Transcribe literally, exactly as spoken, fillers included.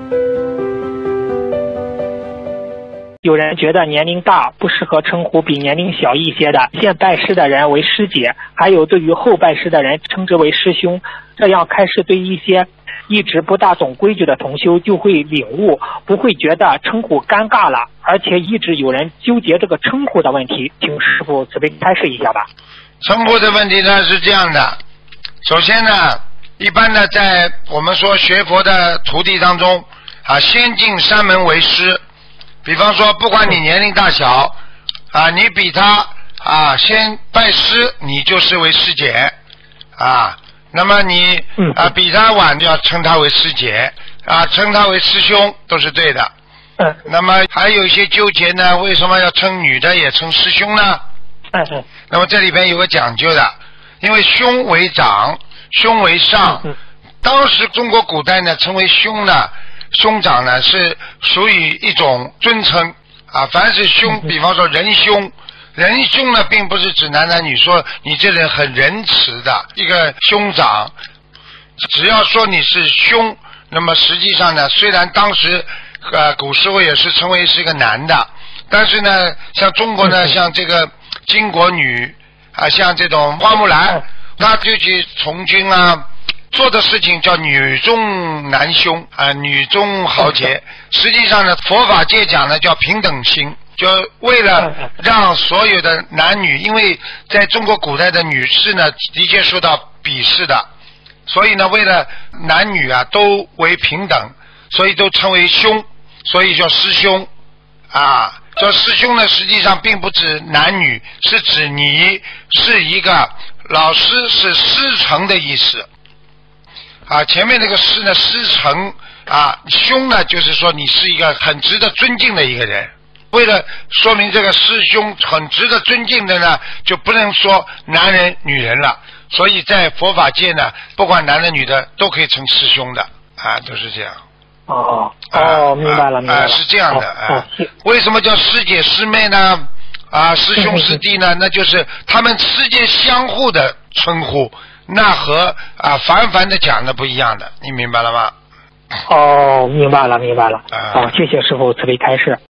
有人觉得年龄大不适合称呼比年龄小一些的，现拜师的人为师姐，还有对于后拜师的人称之为师兄，这样开示对一些一直不大懂规矩的同修就会领悟，不会觉得称呼尴尬了，而且一直有人纠结这个称呼的问题，请师父慈悲开示一下吧。 称呼的问题呢是这样的，首先呢，一般的在我们说学佛的徒弟当中啊，先进山门为师。比方说，不管你年龄大小，啊，你比他啊先拜师，你就视为师姐，啊，那么你啊比他晚，就要称他为师姐，啊，称他为师兄都是对的。 嗯。 那么还有一些纠结呢，为什么要称女的也称师兄呢？ 嗯嗯。 那么这里边有个讲究的，因为兄为长，兄为上， 嗯、 当时中国古代呢称为兄呢。兄长呢是属于一种尊称啊，凡是兄，比方说仁兄，仁兄呢并不是指男男女，说你这人很仁慈的一个兄长，只要说你是兄，那么实际上呢，虽然当时呃古时候也是称为是一个男的，但是呢，像中国呢，像这个巾帼女啊，像这种花木兰，她就去从军啊。做的事情叫女中男兄啊，女中豪杰。实际上呢，佛法界讲呢叫平等心，就为了让所有的男女，因为在中国古代的女士呢，的确受到鄙视的，所以呢，为了男女啊都为平等，所以都称为兄，所以叫师兄啊。叫师兄呢，实际上并不指男女，是指你是一个老师，是师承的意思。啊，前面那个师呢，师承啊，兄呢，就是说你是一个很值得尊敬的一个人。为了说明这个师兄很值得尊敬的呢，就不能说男人、女人了。所以在佛法界呢，不管男的、女的都可以称师兄的啊，都是这样。 哦哦，明白了，明白了， 是这样的啊。为什么叫师姐师妹呢？啊，师兄师弟呢？那就是他们之间相互的称呼。那和啊凡凡的讲的不一样的，你明白了吗？ 哦，明白了，明白了。好、哦，谢谢师父慈悲开示。